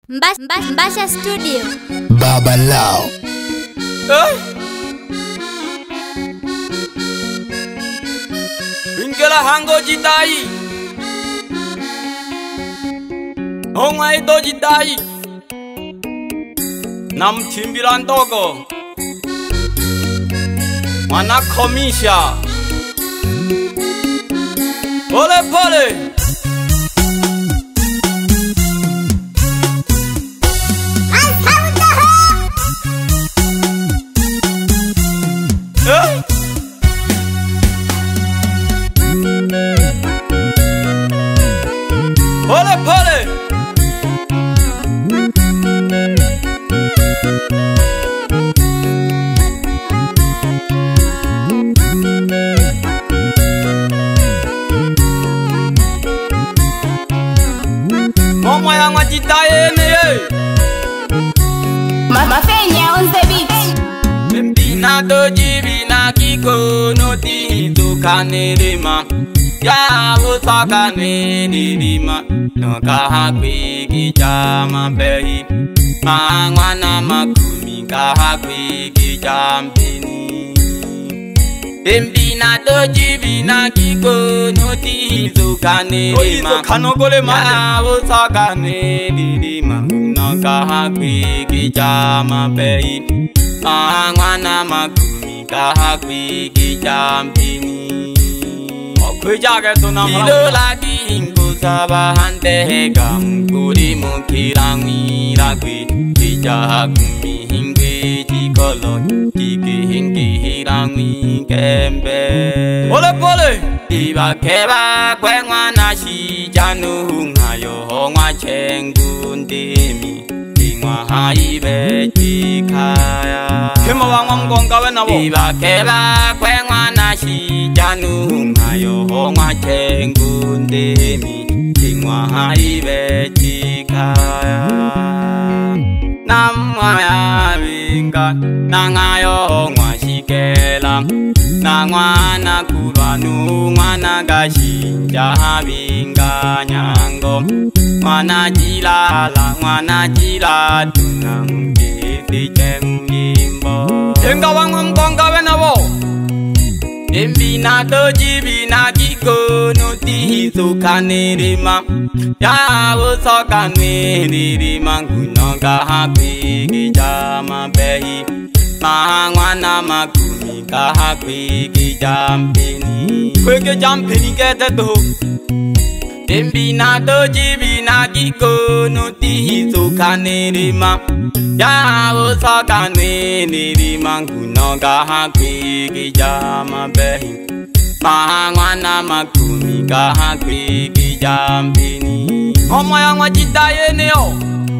MBASHA Studio. Baba Lao. Ingela hango JIDAI. Ongai do JIDAI. Nam timbilan togo. Mana KOMISHA. Pole pole. Pole pole. Mama yangu JIDAI ni Mama Fenya on the beat. Bina doji bina kiko no ti to kanirima. Ya usaka nirima no kahakwi kijama behi. Mangwana makumi kahakwi kijampini. Bina doji bina kiko no ti to kanirima. Ya usaka nirima no kahakwi kijama behi. Mangwana makumi kahakwi kijampini. Ilo lagi ingku sabahante gam kuri mukirang miragwi kijahakumi hinggi jikolo jiki hinggi hirang mikembe. Pole pole. Iba keba kwe ngwana si janu ngayo ngwa chengun demi ngwa haibe jikaya. Kema wangwang MGONGA we nabo. Iba keba kwe ngwana si janu ngayo ngwa chengun demi ngwa haibe jikaya. Namaya vinga nangayo ngwa shikela. Nangwana kuranu ngwana gashinja vinga nyango. Ngwana jila tunang kiti jengimbo. Jenga wangwa MGONGA we nabo. Bina doji bina kiko no ti to kanirima. Ya usoka nirima kunoga hakwi kijama behi. Mangwana makumi kahakwi kijampini. Kwe kijampini kete to. Bina doji bina kiko no ti to kanirima. Ya usoka nirima kunoga hakwi kijama behi. Mangwana makumi kahakwi kijampini. Mama yangu JIDAI ni yo.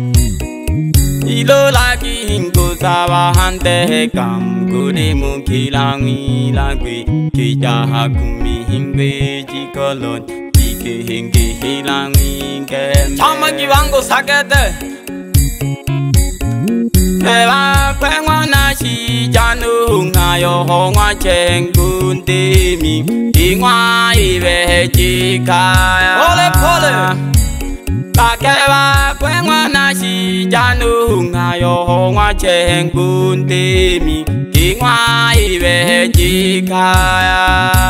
Ilo lagi ingku sabahante kam kuri mukilangi lagwi kijahakumi hinggi jikolon jiki hinggi hilangi kem. Chama kiwango sakete. Eba kwe ngwana si janu ngayo ngwa chengun demi ngwa ibe jikaya. Pole pole. Bakeba kwe ngwana si janu ngayo ngwa chengun demi ngwa ibe jikaya.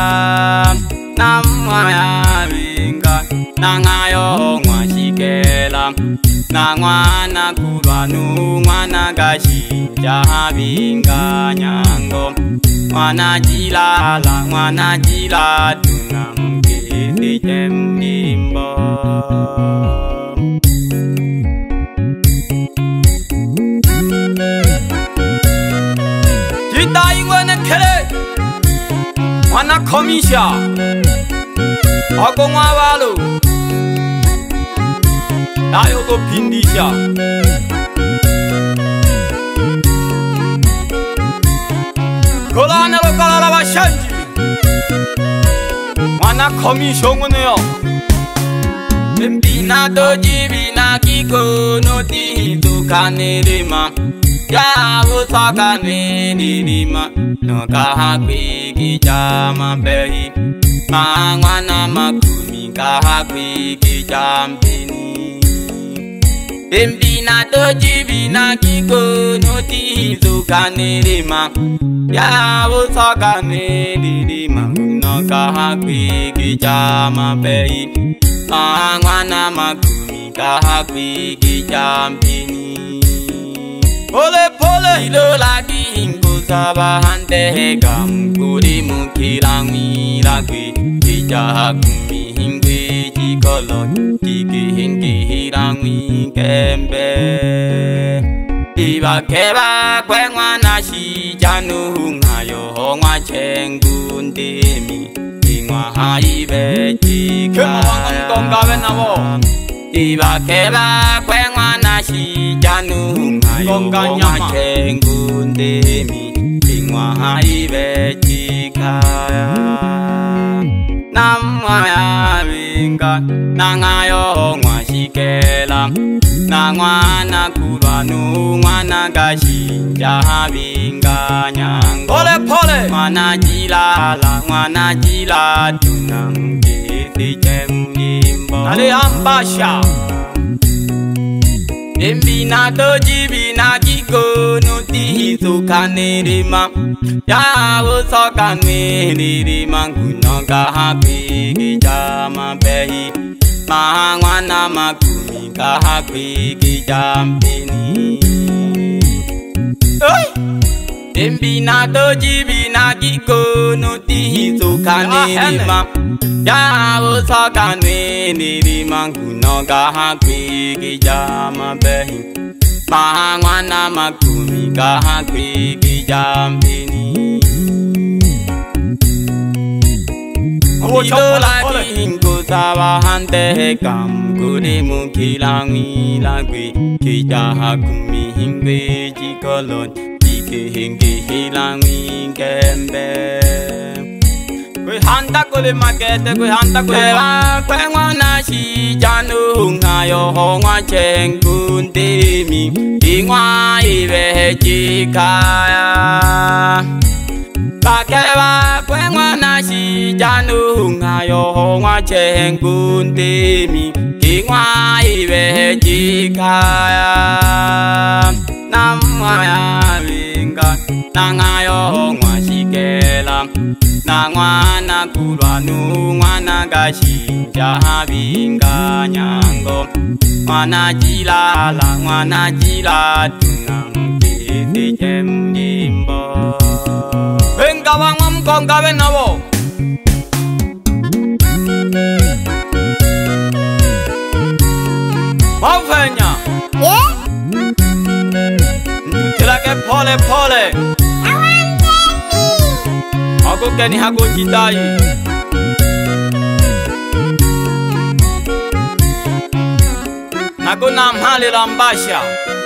Namaya vinga nangayo ngwa shikela. Nangwana kuranu ngwana gashinja vinga nyango. Ngwana jila tunang kiti jengimbo. JIDAI ngwana kere. Ngwana KOMISHA. Ako ngwa walo. Nayo go pindisha. Kolana lo kalala bashanji. Mwana KOMISHA ngoneyo. Bina doji bina kiko no ti to kanirima. Ya usaka nirima no kahakwi kijama behi. Mangwana makumi kahakwi kijampini. Embina doji bina kiko no ti zukanirima. Ya usakanirima no kahakwi kijama pei. Mangwana makumi kahakwi kijampini. Pole pole ilo lagi ingku sabahante gam kuri mukilang milagwi kijahakumi hingwi jikolon jiki hingki hirang mi kembe. Iba keba kwe ngwana shi janu ngayo ngwa chengun demi ingwa haibe jika MGONGA benabo. Iba keba kwe ngwana shi janu ngayo ngwa chengun demi ingwa haibe jika. Namaya vinga nangayo ngwa shikela nangwana kuranu ngwana gashinja vinga nyango. Pole pole mwana jila tunang kiti jemimbo. Ale MBASHA Embina doji bina kiko nuti sukanirima. Ya usakanirima kuno kahakwi kijama behi. Mangwana makumi kahakwi kijampini. Embina doji bina kiko nuti sukanirima. Ya usakanirima kuno kahakwi kijama behi. Mangwana makumi kahakwi kijampini. Ilo lagi ingku sabahante kam kuri mukilang milagwi kijahakumi hingwi jikolon jiki hingki hilang mi kembe. Kwe hanta kule makete kwe hanta kule kwe ngwana shi janu ngayo ngwa chengun demi ingwa ibe jikaya. Bakeba kwe ngwana shi janu ngayo ngwa chengun demi ingwa ibe jikaya. Namaya vinga nangayo ngwa shikela. Nangwana kuranu ngwana gashinja vinga nyango. Mwana jila tunang kiti jemimbo. Venga wang MGONGA benabo. Mau fenya? Yeah? Tilake pole pole. Aku keni hago JIDAI. Nago nam hali MBASHA.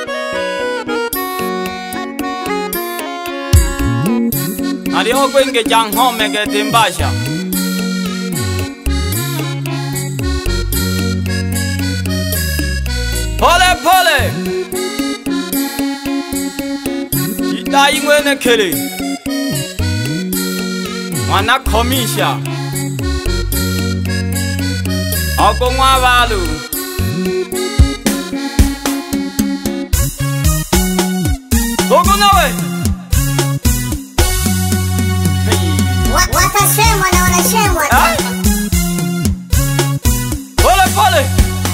Ali hogo inge jang home ke MBASHA. Pole pole. JIDAI ngwene kele. Mwana KOMISHA Ako ngwa balu Dogo nawe Watasemwa na wanasemwa. Pole pole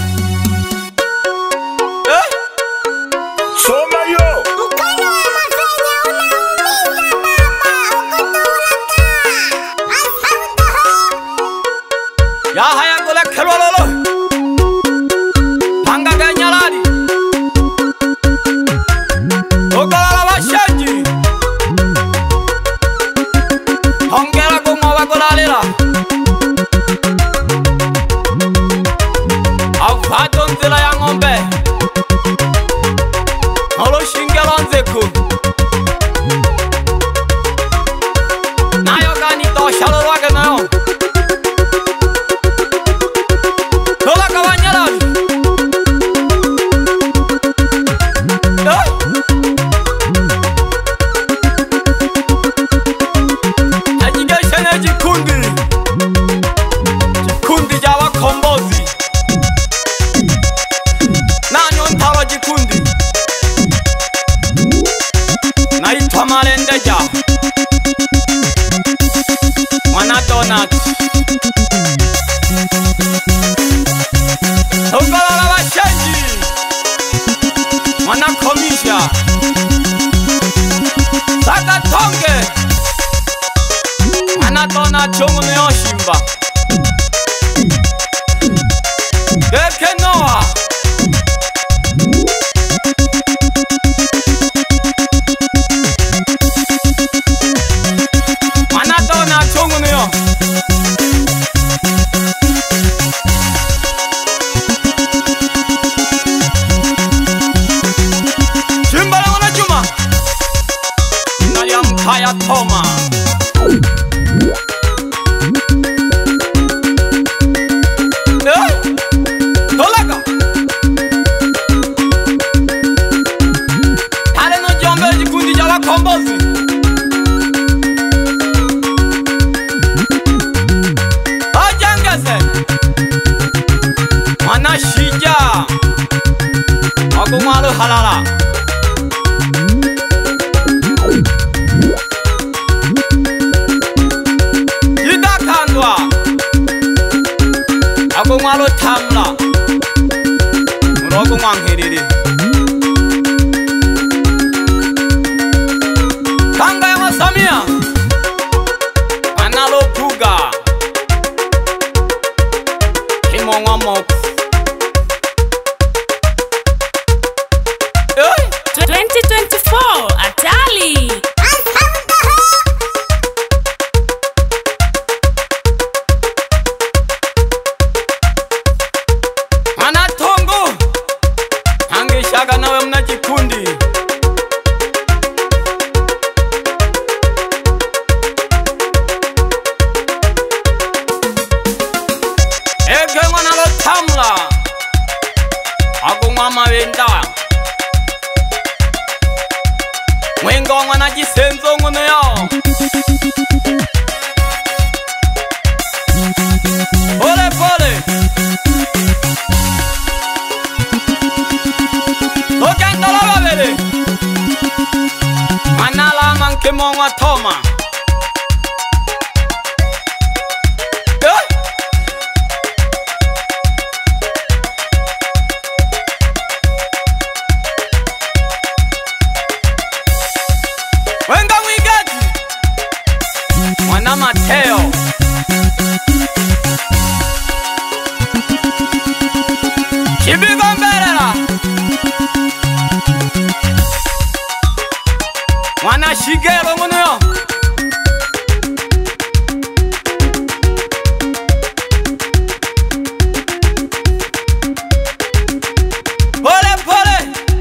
Soma yo. Mkono wa mafenya unaumiza mama. Ukutulaka. Ya haya kula kelwa lolo KOMISHA Saka tonge Anatona chungu ni oshimba Keke Noah Anatona chungu ni o Kaya Toma Tolaga Tale no jombe jikundi jawa kombozi Ajangase Mana shija Aku malu halala Aku ngalo tamla Murogo manghiriri Kanga yang asamia Analo buga Himonga moku 2024 Atali Shaga nawe mna kikundi Ege mwana lo tamla Aku mama wenda Mwengo mwana jisenzo ngune yo Pole pole Manala manke mongwa Toma Wenga wigati Mwana Mateo Chibigomberera Mwana Shigero muno Pole pole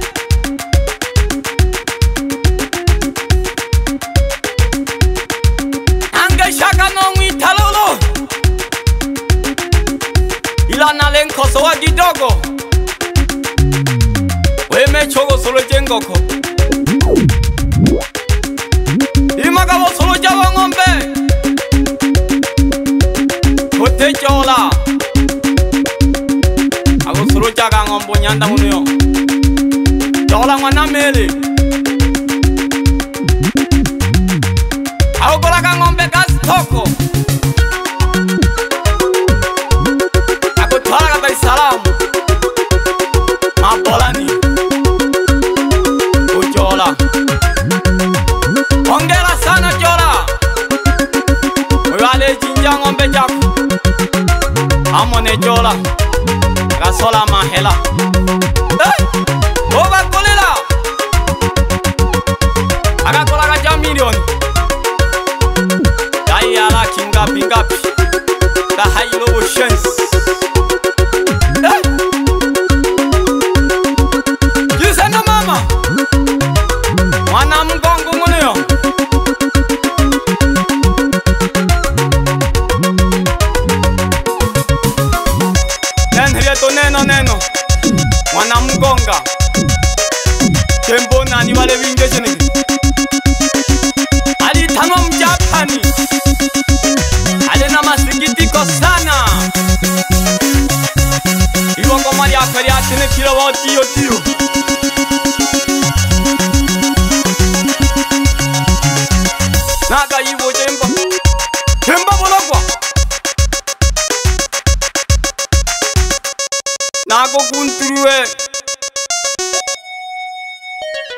Ange shaka no mwitalolo Ilana lenkoso wa kidogo Weme chogo solo jengoko Imaga bo solo jawa ngombe Hote chola Ako solo jaga ngombo nyanda muno Chola mwana mele Ako kola ka ngombe kasi toko Ako twala ka salamu Mabolani Ujola Ongera sana jola Wale jinja ngombe jaku Amone jola Gasola mahela Oba kolila Aga kola kaja milioni Dai ala kingapi ngapi Da hailo oceans Yusena mama Mwana mgongo muneo Neno Mwana MGONGA Tembo nani wale winge jene Ali tano mjapani Ali na masikitiko sana Iwongo mali akari atene kila wao tiyo Naga yiwo Temba bologwa Nago kunturuwe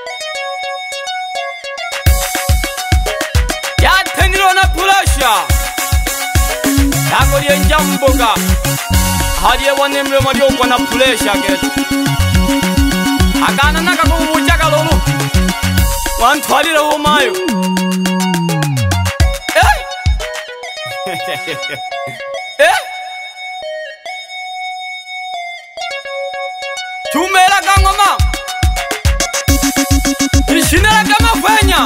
mboga hadiye wone mwe mali okona pressure get akana naka kubuja kalolu wantwalira umayo Chumela kangoma Ishinela kama fenya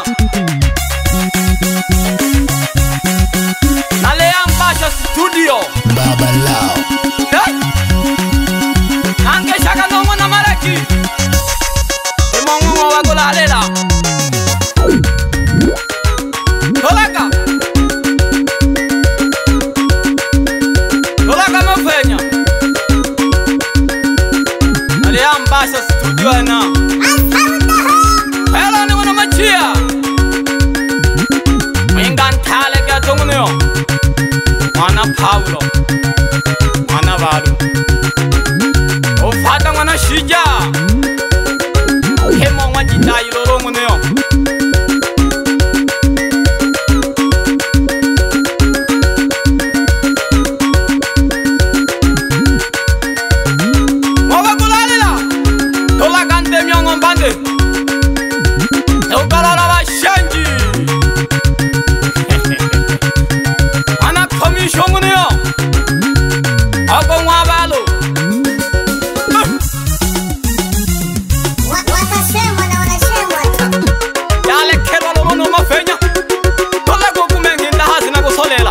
Nale MBASHA studio Baba Lao Nange shaka nomo na maraki Imongo wakula alela Tolaka mafenya Nale MBASHA studio na Hello ni wana machia Mwingantale kia tonguneo Mwana Paulo Mwana Valu Ufata mwana Shija Kemo mwa JIDAI lolo nguneo Mwawa kulalila Tola kante miongo mbande Eukalala wa shenji Ana KOMISHA nguneo Ako mwabalo Watasema na wanasema Yale kero lomo no mafenya Tola kukumengi nda hazi na kusolela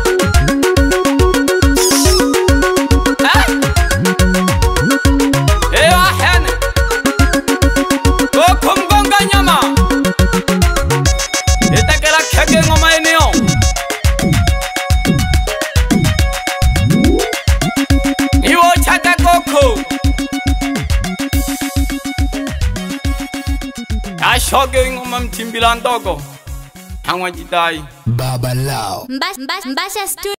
Ewa hene Koko mgonga nyama Itakela kege ngoma eneo Iwo chaka koko Ashoge ngoma mtimbila ndogo Hangwa JIDAI Baba Lao MBASHA studio.